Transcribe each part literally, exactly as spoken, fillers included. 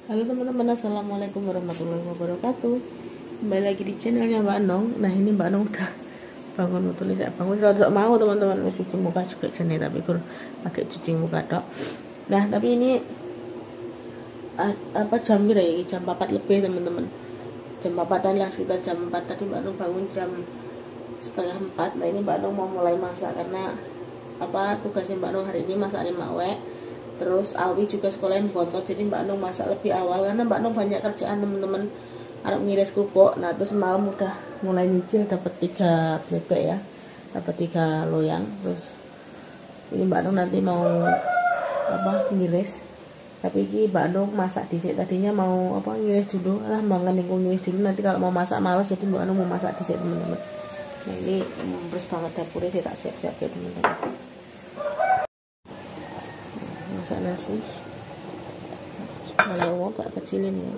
Halo teman-teman, assalamualaikum warahmatullahi wabarakatuh. Kembali lagi di channelnya Mbak Nong. Nah ini Mbak Nong udah bangun, betul tidak bangun, tidak mau teman-teman cuci muka juga sini, tapi kur pakai cuci muka dok. Nah tapi ini apa jam kira ya, jam empat lebih teman-teman, jam empatan lah, sekitar jam empat tadi Mbak Nong bangun jam setengah empat. Nah ini Mbak Nong mau mulai masak karena apa tugasnya Mbak Nong hari ini masak lima wek. Terus Alwi juga sekolah yang bontot, jadi Mbak Nong masak lebih awal karena Mbak Nong banyak kerjaan teman-teman, harus ngiris kerupuk. Nah terus malam udah mulai nyicil, dapat tiga bebek ya, dapat tiga loyang. Terus ini Mbak Nong nanti mau apa ngiris, tapi ini Mbak Nong masak dhisik, tadinya mau apa ngiris dulu lah, mangan ningku ngiris dulu, nanti kalau mau masak malas, jadi Mbak Nong mau masak dhisik teman-teman. Nah ini terus banget dapurnya, saya tak siap-siap ya teman-teman. Masak nasi, kalau mau tak kecilin ya.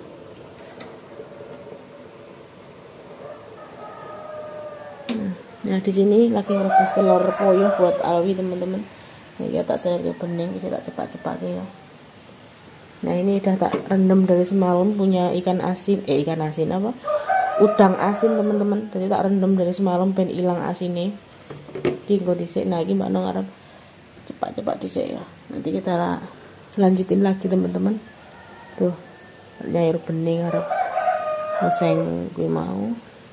Nah di sini lagi ngerebus telur puyuh buat Alwi teman-teman. Nah, ya tak sayur bening, saya tak cepat-cepat ya. Nah ini udah tak rendam dari semalam, punya ikan asin, eh ikan asin apa? Udang asin teman-teman. Jadi tak rendam dari semalam ben hilang asinnya. Tinggal disik. Nah ini Mbak Nong arep cepat-cepat disik ya. Nanti kita lanjutin lagi teman-teman. Tuh nyair bening harap oseng gue mau.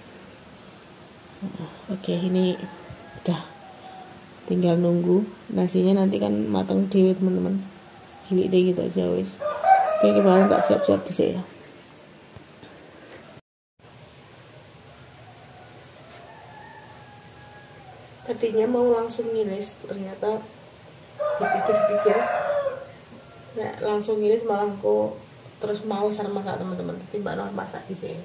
Oke ini udah tinggal nunggu nasinya, nanti kan matang dewe teman-teman, cilik deh gitu aja wis. Oke gimana, tak siap-siap disik ya. Tadinya mau langsung ngiris, ternyata dipikir-pikir nah, langsung ngiris malah kok terus mau sana masak teman-teman. Tapi Mbak Nong masak di sini.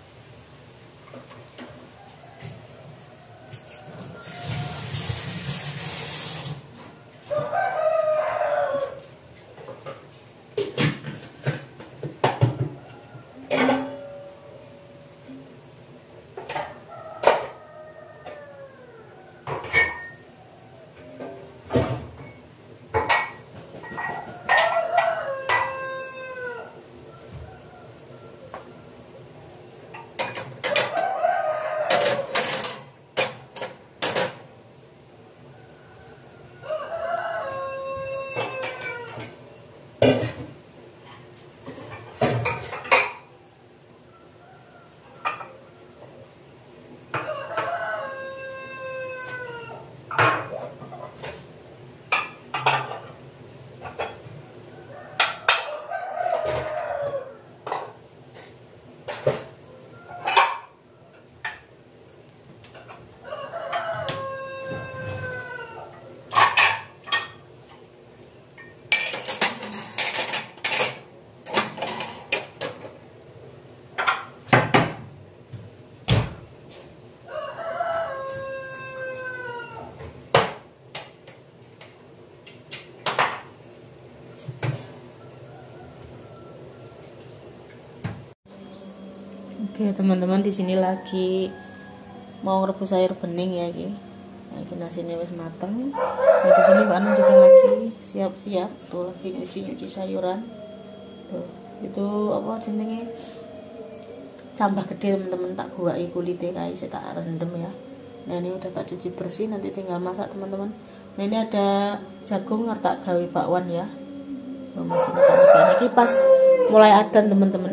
Oke teman-teman, di sini lagi mau rebus sayur bening ya iki. Nah, ini nasinya wis mateng. Nah, di sini Mbak Nong juga lagi siap-siap tuh, lagi nyuci-nyuci sayuran. Tuh, itu apa jenenge? Cambah gede teman-teman, tak buai kulitnya kayak saya tak rendem ya. Nah, ini udah tak cuci bersih, nanti tinggal masak teman-teman. Nah, ini ada jagung tak gawe bakwan ya. Oh, masih ini pas mulai adan teman-teman.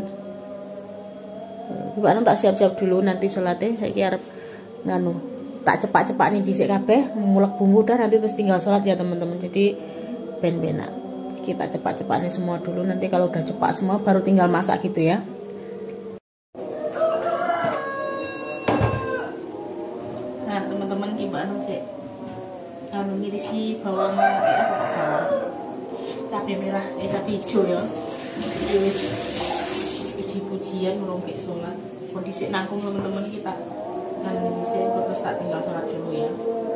Mbak Nong tak siap-siap dulu, nanti sholatnya saya kira nganu tak cepat-cepat nih disik kabeh mulek bumbu dah, nanti terus tinggal sholat ya teman-teman. Jadi ben-benak kita cepat-cepat nih semua dulu, nanti kalau udah cepat semua baru tinggal masak gitu ya. Nah teman-teman, Mbak Nong sih nganu ngirisi bawang eh apa bawang cabai merah eh cabai hijau ya. Puji-pujian urung kayak sholat kondisi nangkung teman-teman, kita nanti saya terus tak tinggal sholat dulu ya.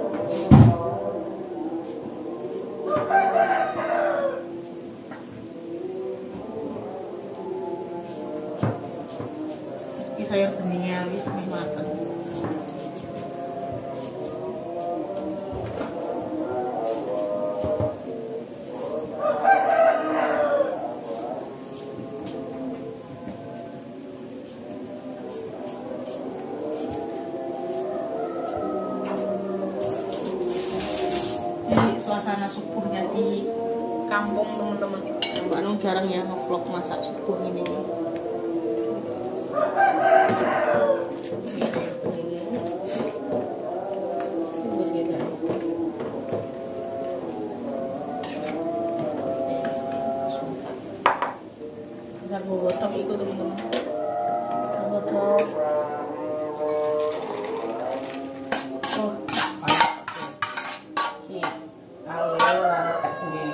Ini sayur beningnya wis mateng. di kampung teman-teman. Mbak Nung jarang ya ngevlog masak subuh ini. Ntar gue gotok itu teman-teman. Gotok. Oh, oke. Kalau lantai sendiri.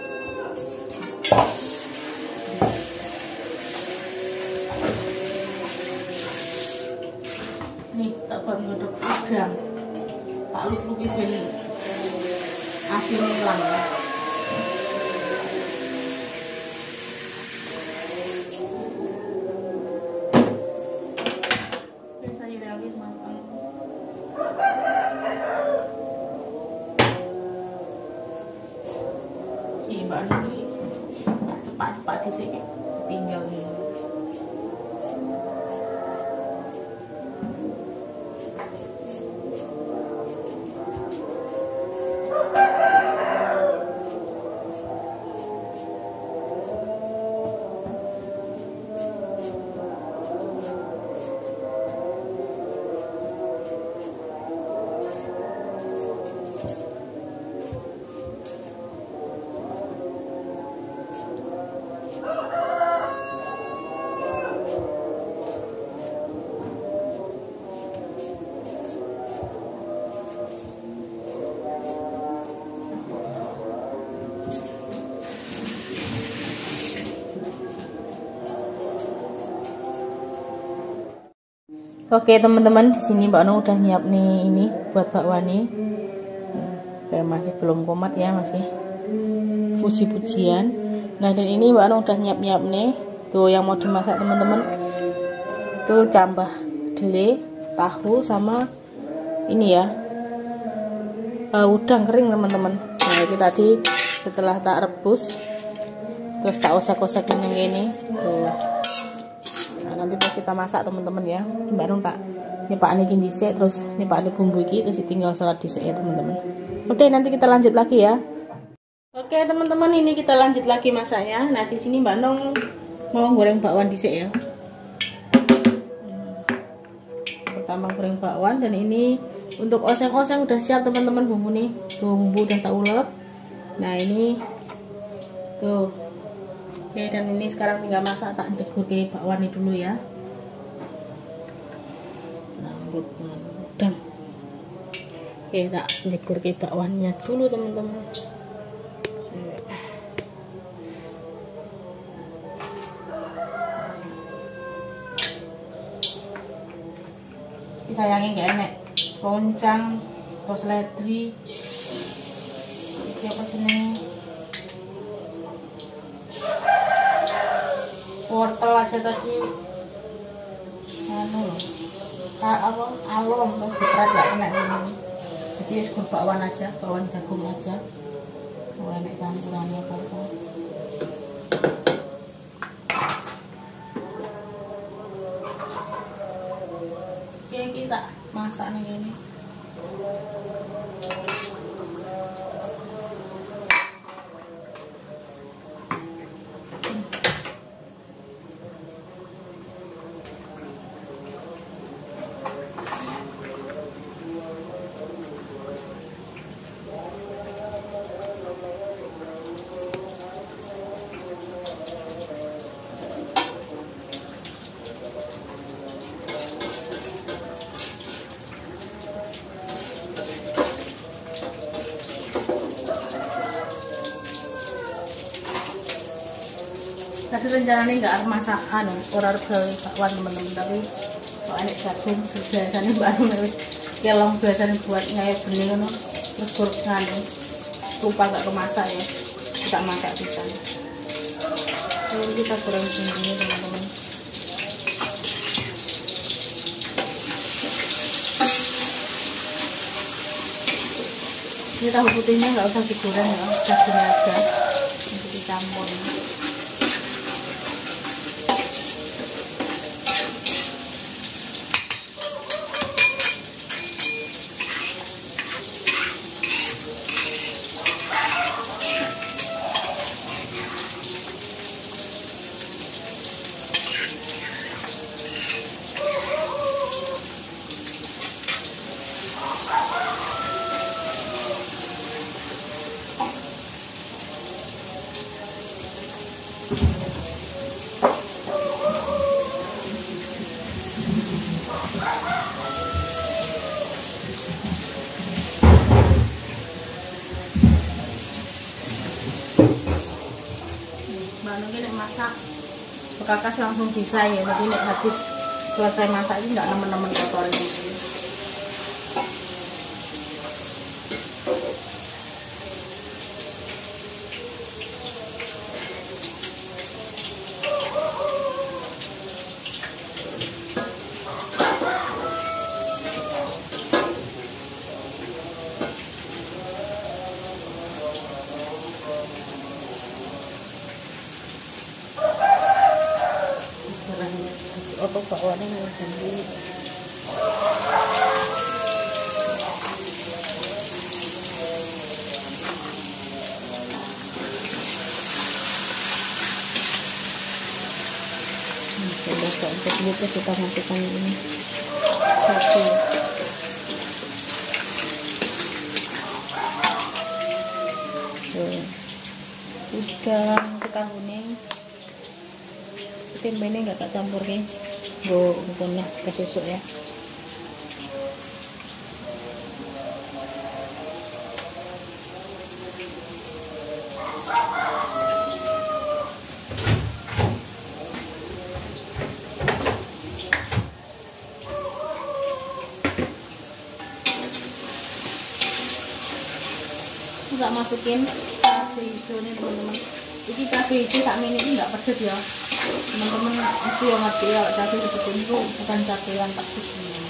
Nih, tak buat godok udang. Tak luk-luki ben asin hilang. Mbak ini cepat-cepat di sini tinggal nih. Oke teman-teman, di sini Mbak Nung udah nyiap nih ini buat bakwan nih. Kayak masih belum komat ya, masih puji-pujian. Nah dan ini Mbak Nung udah nyiap-nyiap nih. Tuh yang mau dimasak teman-teman. Tuh cambah dele, tahu sama ini ya. Uh, udang kering teman-teman. Nah itu tadi setelah tak rebus, terus tak osek-osek ini. Tuh. Nanti pas kita masak teman-teman ya, Mbak Nung tak nyepak ini dhisik, terus nyepak ini bumbu iki, terus tinggal salat dhisik ya teman-teman. Oke, nanti kita lanjut lagi ya. Oke teman-teman, ini kita lanjut lagi masaknya. Nah di sini Mbak Nung mau goreng bakwan dhisik ya. Pertama goreng bakwan, dan ini untuk oseng-oseng udah siap teman-teman bumbu nih. Tuh bumbu udah tak ulek. Nah ini tuh. Oke, dan ini sekarang tinggal masak, tak jegur ke bakwan dulu ya. Nah, udang. Oke, tak jegur ke bakwannya dulu teman-teman. Ini sayangnya gak enak. Roncang, terus ledri. Ini apa sini? Wortel aja tadi anu loh, apa alom terus berat gak kena ini. Jadi es bakwan aja, bakwan jagung aja. Oh, enak campurannya apa-apa. Oke, kita masak nih ini. Tadi rencananya nggak harus masak anu orang ke bakwan teman-teman, tapi kok enak jagung biasanya baru harus kelong biasanya buat ngayat benih kan, terus buruk nganu lupa nggak kemasak ya, kita masak bisa. Jadi kita goreng bumbunya teman-teman. Ini tahu putihnya nggak usah digoreng ya, dagingnya aja untuk dicampur. mbak Nung ini masak bekakas langsung bisa ya, jadi nek habis selesai masak ini nggak nemen-nemen kotor gitu. Apa bawaannya nggak ganti sudah keempat gitu kita masukkan ini satu udang kita kuning tempe ini nggak tak campur nih bu bukannya ke susu ya. Nggak masukin cabai hijau nih teman-teman. Ini cabai hijau tak mini ini nggak pedes ya teman-teman, itu yang ngerti ya cabai hijau itu bukan cabai yang pedes.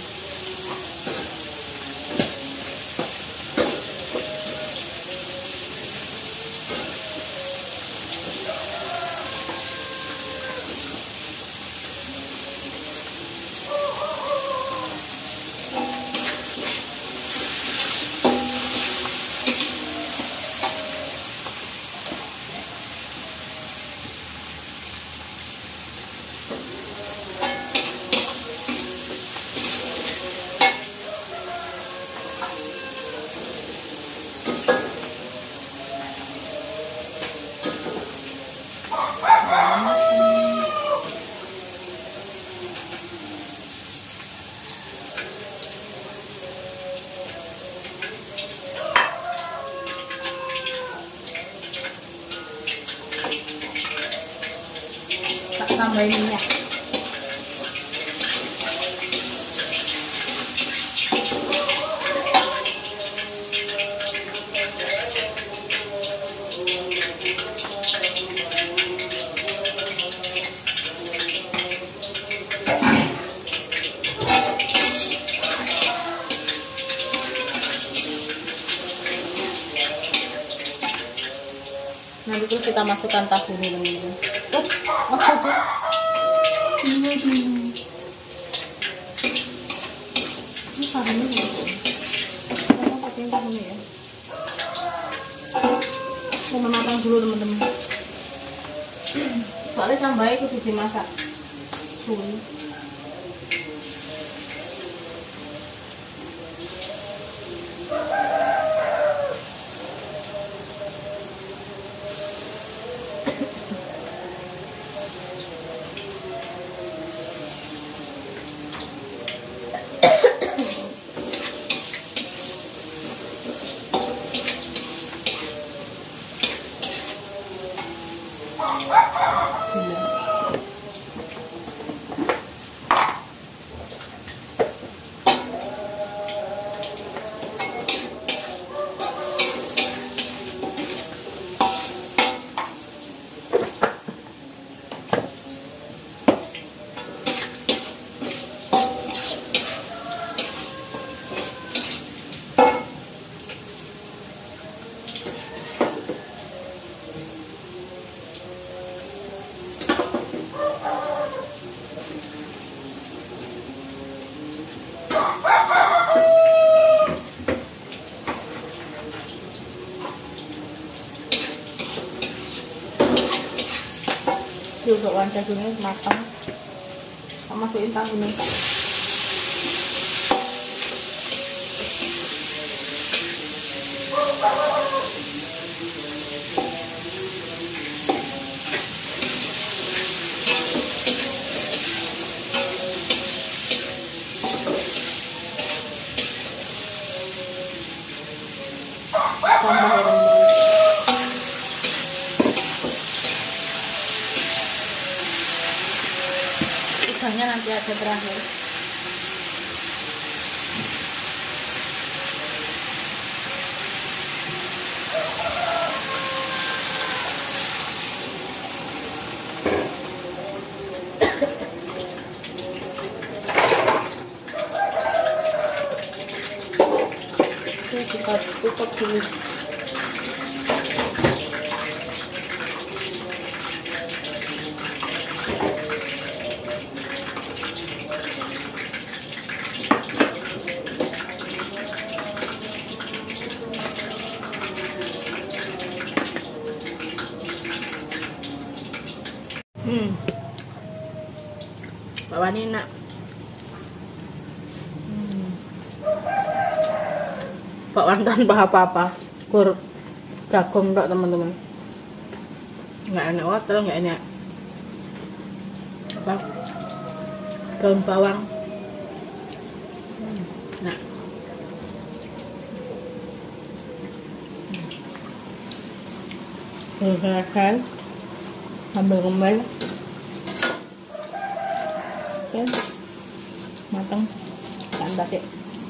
Tambahin minyak. Nanti terus kita masukkan tahu nih teman-teman. Oh, maksudnya ini dulu. Ini tahunya dulu. Kita pakai tahunya ya. Mau menatang dulu teman-teman. Soalnya tambahnya itu dimasak. Suwi. Juga wancah dulu matang, sama masukin tahu nih. Tambah ya teman-teman. udangnya nanti ada terakhir. Kita tutup dulu. Hmm, bakwan enak. Bakwan tanpa apa-apa, kur jagung enggak teman-teman, nggak enak wortel, nggak enak apa daun bawang. hmm, nah silakan sambil ngembal. Oke, matang, tambah sih.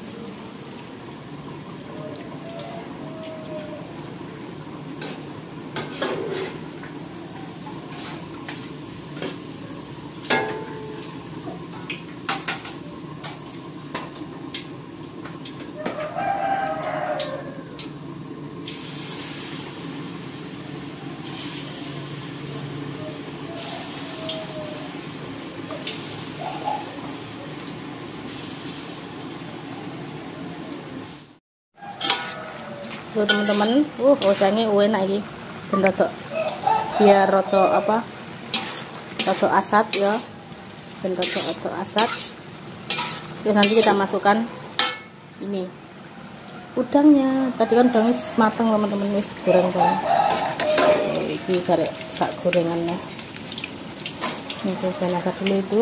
Tuh teman-teman, uh osengnya enak iki. Ben rada biar rada apa? Rada asat ya. Ben rada rada asat. Terus nanti kita masukkan ini udangnya. Tadi kan udangnya matang teman-teman, wis digoreng kan. Iki karek sak gorengannya. Ini kita masak dulu itu.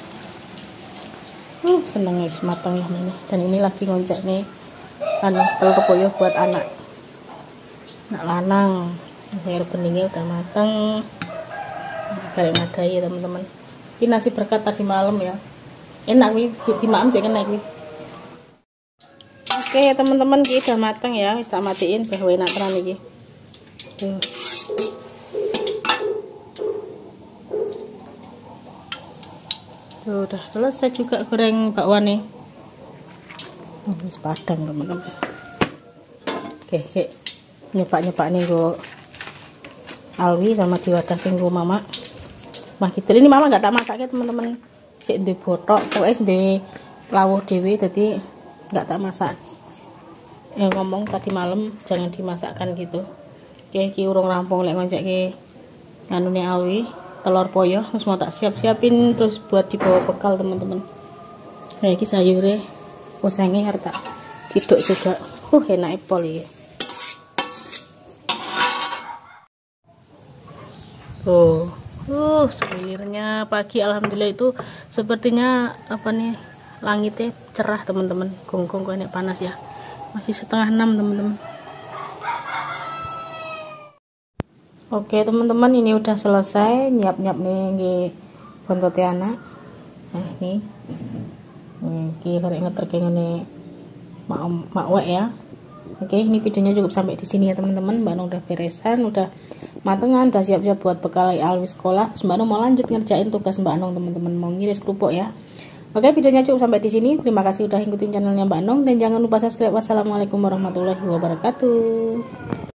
Uh, seneng wis matang ya ini. Dan ini lagi ngoncek nih. Anu telur puyuh buat anak. Nak lanang, air beningnya udah matang, kalian ada ya teman-teman. Ini nasi berkat tadi malam ya, enak wi, di malam jangan naik wi. Oke teman-teman, ini udah matang ya, kita matiin, bahwa enak tenan ini. Tuh. Tuh, udah selesai juga goreng bakwan nih. Ini padang teman-teman. Oke, oke. Nyepak-nyepak nih go Alwi sama diwadah tinggu mama mah gitu. Ini mama nggak tak masak ya teman-teman, sik di botok pokoknya di lawuh dewi, jadi nggak tak masak. Eh ngomong tadi malam jangan dimasakkan gitu. Oke, ki urung rampung lek ngoncek ki anune Alwi telur poyo, terus mau tak siap-siapin terus buat dibawa bekal teman-teman. Nah iki sayure osenge harus tak ciduk juga. Uh enak pol iki. Tuh, uh, sekelilirnya pagi alhamdulillah itu sepertinya apa nih langitnya cerah teman-teman. Gonggong kok enak panas ya, masih setengah enam teman-teman. Oke teman-teman, ini udah selesai nyiap-nyiap nih bontote anak. Nah ini, ini karek ngeterke ngene mak mak wek ya. Oke, ini videonya cukup sampai di sini ya teman-teman. Mbak Nung udah beresan, udah matengan, udah siap-siap buat bekal Alwi sekolah. Terus Mbak Nung mau lanjut ngerjain tugas Mbak Nung teman-teman, mau ngiris kerupuk ya. Oke, videonya cukup sampai di sini. Terima kasih udah ngikutin channelnya Mbak Nung dan jangan lupa subscribe. Wassalamualaikum warahmatullahi wabarakatuh.